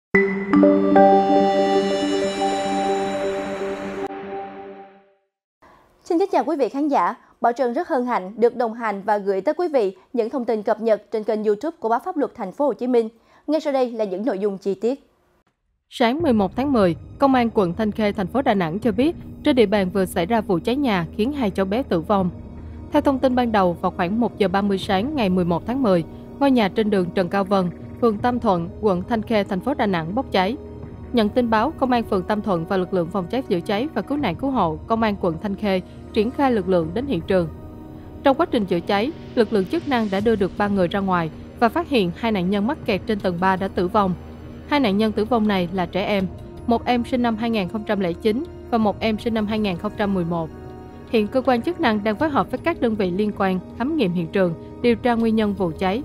Xin kính chào quý vị khán giả. Bảo Trân rất hân hạnh được đồng hành và gửi tới quý vị những thông tin cập nhật trên kênh YouTube của Báo Pháp Luật Thành phố Hồ Chí Minh. Ngay sau đây là những nội dung chi tiết. Sáng 11 tháng 10, Công an quận Thanh Khê, thành phố Đà Nẵng cho biết trên địa bàn vừa xảy ra vụ cháy nhà khiến 2 cháu bé tử vong. Theo thông tin ban đầu, vào khoảng 1 giờ 30 sáng ngày 11 tháng 10, ngôi nhà trên đường Trần Cao Vân, phường Tam Thuận, quận Thanh Khê, thành phố Đà Nẵng bốc cháy. Nhận tin báo, Công an phường Tam Thuận và lực lượng phòng cháy chữa cháy và cứu nạn cứu hộ Công an quận Thanh Khê triển khai lực lượng đến hiện trường. Trong quá trình chữa cháy, lực lượng chức năng đã đưa được 3 người ra ngoài và phát hiện 2 nạn nhân mắc kẹt trên tầng 3 đã tử vong. 2 nạn nhân tử vong này là trẻ em, một em sinh năm 2009 và một em sinh năm 2011. Hiện cơ quan chức năng đang phối hợp với các đơn vị liên quan khám nghiệm hiện trường, điều tra nguyên nhân vụ cháy.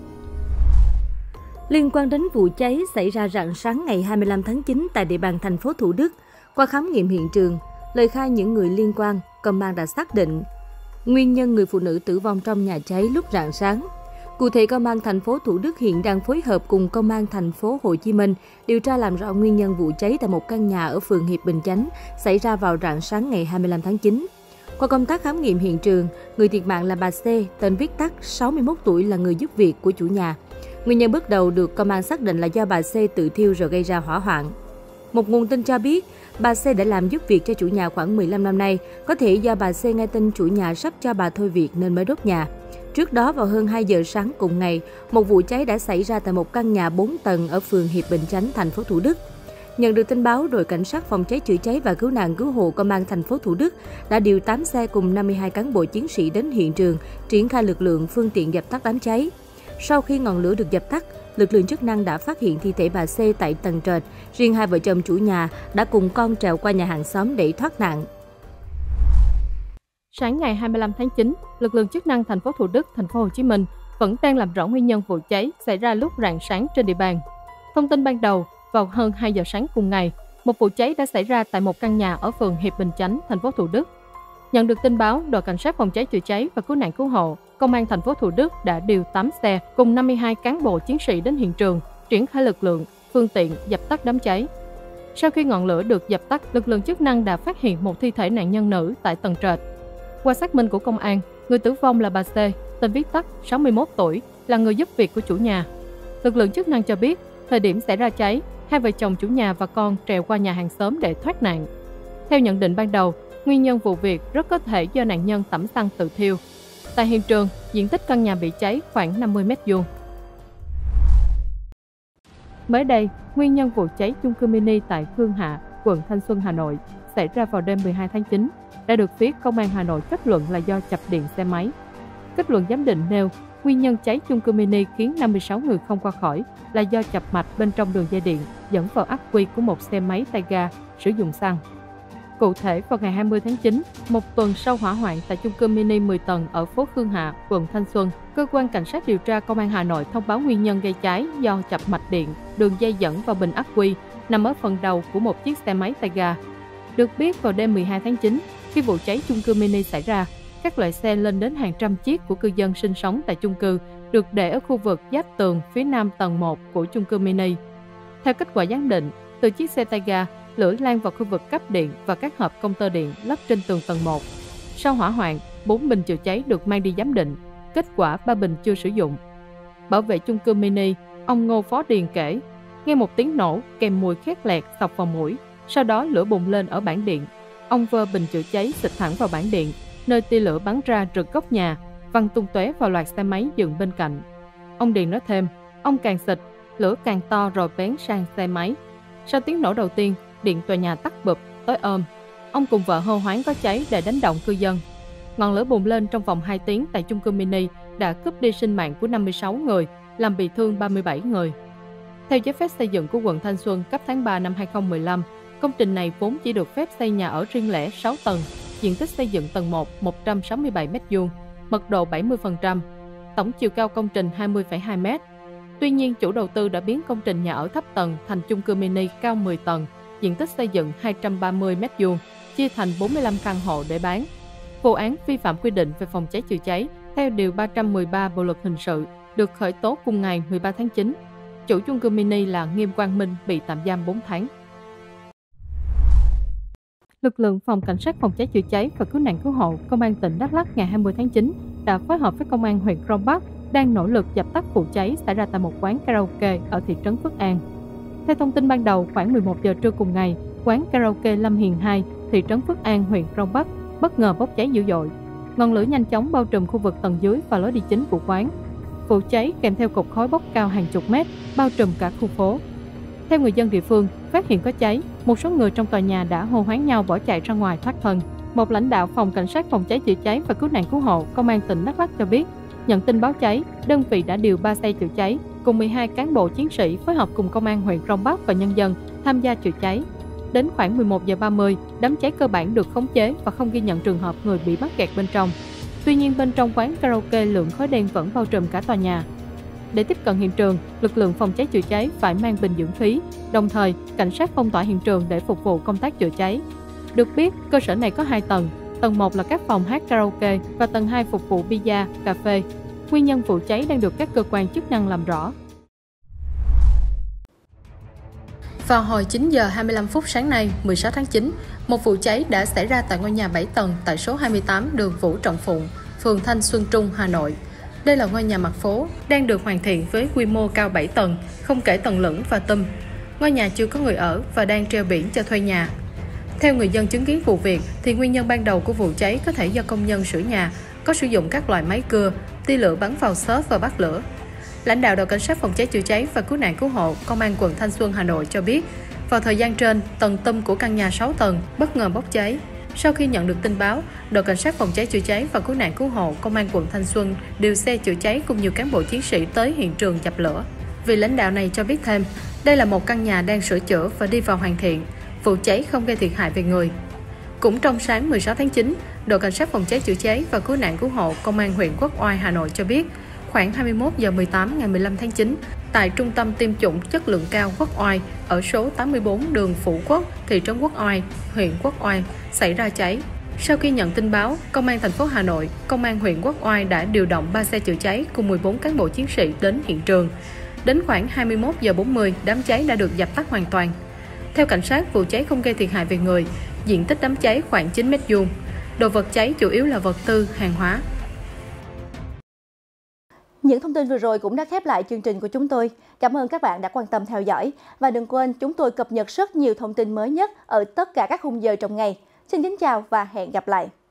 Liên quan đến vụ cháy xảy ra rạng sáng ngày 25 tháng 9 tại địa bàn thành phố Thủ Đức, qua khám nghiệm hiện trường, lời khai những người liên quan, công an đã xác định nguyên nhân người phụ nữ tử vong trong nhà cháy lúc rạng sáng. Cụ thể, Công an thành phố Thủ Đức hiện đang phối hợp cùng Công an thành phố Hồ Chí Minh điều tra làm rõ nguyên nhân vụ cháy tại một căn nhà ở phường Hiệp Bình Chánh xảy ra vào rạng sáng ngày 25 tháng 9. Qua công tác khám nghiệm hiện trường, người thiệt mạng là bà C, tên viết tắt, 61 tuổi, là người giúp việc của chủ nhà. Nguyên nhân bước đầu được công an xác định là do bà C tự thiêu rồi gây ra hỏa hoạn. Một nguồn tin cho biết, bà C đã làm giúp việc cho chủ nhà khoảng 15 năm nay, có thể do bà C nghe tin chủ nhà sắp cho bà thôi việc nên mới đốt nhà. Trước đó, vào hơn 2 giờ sáng cùng ngày, một vụ cháy đã xảy ra tại một căn nhà 4 tầng ở phường Hiệp Bình Chánh, thành phố Thủ Đức. Nhận được tin báo, đội cảnh sát phòng cháy chữa cháy và cứu nạn cứu hộ Công an thành phố Thủ Đức đã điều 8 xe cùng 52 cán bộ chiến sĩ đến hiện trường, triển khai lực lượng phương tiện dập tắt đám cháy. Sau khi ngọn lửa được dập tắt, lực lượng chức năng đã phát hiện thi thể bà C tại tầng trệt. Riêng hai vợ chồng chủ nhà đã cùng con trèo qua nhà hàng xóm để thoát nạn. Sáng ngày 25 tháng 9, lực lượng chức năng thành phố Thủ Đức, thành phố Hồ Chí Minh vẫn đang làm rõ nguyên nhân vụ cháy xảy ra lúc rạng sáng trên địa bàn. Thông tin ban đầu, vào hơn 2 giờ sáng cùng ngày, một vụ cháy đã xảy ra tại một căn nhà ở phường Hiệp Bình Chánh, thành phố Thủ Đức. Nhận được tin báo, đội cảnh sát phòng cháy chữa cháy và cứu nạn cứu hộ Công an thành phố Thủ Đức đã điều 8 xe cùng 52 cán bộ chiến sĩ đến hiện trường, triển khai lực lượng, phương tiện dập tắt đám cháy. Sau khi ngọn lửa được dập tắt, lực lượng chức năng đã phát hiện một thi thể nạn nhân nữ tại tầng trệt. Qua xác minh của công an, người tử vong là bà C, tên viết tắt, 61 tuổi, là người giúp việc của chủ nhà. Lực lượng chức năng cho biết, thời điểm xảy ra cháy, hai vợ chồng chủ nhà và con trèo qua nhà hàng xóm để thoát nạn. Theo nhận định ban đầu, nguyên nhân vụ việc rất có thể do nạn nhân tẩm xăng tự thiêu. Tại hiện trường, diện tích căn nhà bị cháy khoảng 50 m². Mới đây, nguyên nhân vụ cháy chung cư mini tại Khương Hạ, quận Thanh Xuân, Hà Nội xảy ra vào đêm 12 tháng 9 đã được phía Công an Hà Nội kết luận là do chập điện xe máy. Kết luận giám định nêu, nguyên nhân cháy chung cư mini khiến 56 người không qua khỏi là do chập mạch bên trong đường dây điện dẫn vào ắc quy của một xe máy tay ga sử dụng xăng. Cụ thể, vào ngày 20 tháng 9, một tuần sau hỏa hoạn tại chung cư mini 10 tầng ở phố Khương Hạ, quận Thanh Xuân, cơ quan cảnh sát điều tra Công an Hà Nội thông báo nguyên nhân gây cháy do chập mạch điện, đường dây dẫn vào bình ắc quy nằm ở phần đầu của một chiếc xe máy tay ga. Được biết, vào đêm 12 tháng 9, khi vụ cháy chung cư mini xảy ra, các loại xe lên đến hàng trăm chiếc của cư dân sinh sống tại chung cư được để ở khu vực giáp tường phía nam tầng 1 của chung cư mini. Theo kết quả giám định, từ chiếc xe tay ga, lửa lan vào khu vực cấp điện và các hộp công tơ điện lắp trên tường tầng 1. Sau hỏa hoạn, 4 bình chữa cháy được mang đi giám định, kết quả 3 bình chưa sử dụng. Bảo vệ chung cư mini, ông Ngô Phó Điền kể, nghe một tiếng nổ kèm mùi khét lẹt xộc vào mũi, sau đó lửa bùng lên ở bảng điện. Ông vơ bình chữa cháy xịt thẳng vào bảng điện, nơi tia lửa bắn ra rực góc nhà, văng tung tóe vào loạt xe máy dựng bên cạnh. Ông Điền nói thêm, ông càng xịt, lửa càng to rồi bén sang xe máy. Sau tiếng nổ đầu tiên, điện tòa nhà tắt bụp, tối ôm. Ông cùng vợ hô hoáng có cháy để đánh động cư dân. Ngọn lửa bùng lên trong vòng 2 tiếng tại chung cư mini đã cướp đi sinh mạng của 56 người, làm bị thương 37 người. Theo giấy phép xây dựng của quận Thanh Xuân cấp tháng 3 năm 2015, công trình này vốn chỉ được phép xây nhà ở riêng lẻ 6 tầng, diện tích xây dựng tầng 1 167 m², mật độ 70%, tổng chiều cao công trình 20,2 m. Tuy nhiên, chủ đầu tư đã biến công trình nhà ở thấp tầng thành chung cư mini cao 10 tầng, diện tích xây dựng 230 m², chia thành 45 căn hộ để bán. Vụ án vi phạm quy định về phòng cháy chữa cháy theo Điều 313 Bộ Luật Hình sự được khởi tố cùng ngày 13 tháng 9. Chủ chung cư mini là Nghiêm Quang Minh bị tạm giam 4 tháng. Lực lượng Phòng Cảnh sát Phòng cháy chữa cháy và Cứu nạn Cứu hộ Công an tỉnh Đắk Lắk ngày 20 tháng 9 đã phối hợp với Công an huyện Crong Park đang nỗ lực dập tắt vụ cháy xảy ra tại một quán karaoke ở thị trấn Phước An. Theo thông tin ban đầu, khoảng 11 giờ trưa cùng ngày, quán karaoke Lâm Hiền 2, thị trấn Phước An, huyện Crong Park bất ngờ bốc cháy dữ dội. Ngọn lửa nhanh chóng bao trùm khu vực tầng dưới và lối đi chính của quán. Vụ cháy kèm theo cột khói bốc cao hàng chục mét, bao trùm cả khu phố. Theo người dân địa phương, phát hiện có cháy, một số người trong tòa nhà đã hô hoán nhau bỏ chạy ra ngoài thoát thân. Một lãnh đạo Phòng Cảnh sát Phòng cháy chữa cháy và Cứu nạn Cứu hộ Công an tỉnh Đắk Lắk cho biết, nhận tin báo cháy, đơn vị đã điều 3 xe chữa cháy cùng 12 cán bộ chiến sĩ phối hợp cùng Công an huyện Crong Park và nhân dân tham gia chữa cháy. Đến khoảng 11 giờ 30, đám cháy cơ bản được khống chế và không ghi nhận trường hợp người bị mắc kẹt bên trong. Tuy nhiên, bên trong quán karaoke lượng khói đen vẫn bao trùm cả tòa nhà. Để tiếp cận hiện trường, lực lượng phòng cháy chữa cháy phải mang bình dưỡng khí, đồng thời cảnh sát phong tỏa hiện trường để phục vụ công tác chữa cháy. Được biết, cơ sở này có 2 tầng, tầng 1 là các phòng hát karaoke và tầng 2 phục vụ bia, cà phê. Nguyên nhân vụ cháy đang được các cơ quan chức năng làm rõ. Vào hồi 9 giờ 25 phút sáng nay, 16 tháng 9, một vụ cháy đã xảy ra tại ngôi nhà 7 tầng tại số 28 đường Vũ Trọng Phụng, phường Thanh Xuân Trung, Hà Nội. Đây là ngôi nhà mặt phố, đang được hoàn thiện với quy mô cao 7 tầng, không kể tầng lửng và tum. Ngôi nhà chưa có người ở và đang treo biển cho thuê nhà. Theo người dân chứng kiến vụ việc, thì nguyên nhân ban đầu của vụ cháy có thể do công nhân sửa nhà có sử dụng các loại máy cưa, tia lửa bắn vào xốp và bắt lửa. Lãnh đạo đội cảnh sát phòng cháy chữa cháy và cứu nạn cứu hộ Công an quận Thanh Xuân, Hà Nội cho biết, vào thời gian trên, tầng tum của căn nhà 6 tầng bất ngờ bốc cháy. Sau khi nhận được tin báo, đội cảnh sát phòng cháy chữa cháy và cứu nạn cứu hộ Công an quận Thanh Xuân điều xe chữa cháy cùng nhiều cán bộ chiến sĩ tới hiện trường dập lửa. Vị lãnh đạo này cho biết thêm, đây là một căn nhà đang sửa chữa và đi vào hoàn thiện. Vụ cháy không gây thiệt hại về người. Cũng trong sáng 16 tháng 9, đội cảnh sát phòng cháy chữa cháy và cứu nạn cứu hộ Công an huyện Quốc Oai, Hà Nội cho biết, khoảng 21 giờ 18 ngày 15 tháng 9, tại trung tâm tiêm chủng chất lượng cao Quốc Oai ở số 84 đường Phú Quốc, thị trấn Quốc Oai, huyện Quốc Oai xảy ra cháy. Sau khi nhận tin báo, Công an thành phố Hà Nội, Công an huyện Quốc Oai đã điều động 3 xe chữa cháy cùng 14 cán bộ chiến sĩ đến hiện trường. Đến khoảng 21 giờ 40, đám cháy đã được dập tắt hoàn toàn. Theo cảnh sát, vụ cháy không gây thiệt hại về người, diện tích đám cháy khoảng 9 m². Đồ vật cháy chủ yếu là vật tư, hàng hóa. Những thông tin vừa rồi cũng đã khép lại chương trình của chúng tôi. Cảm ơn các bạn đã quan tâm theo dõi. Và đừng quên, chúng tôi cập nhật rất nhiều thông tin mới nhất ở tất cả các khung giờ trong ngày. Xin kính chào và hẹn gặp lại.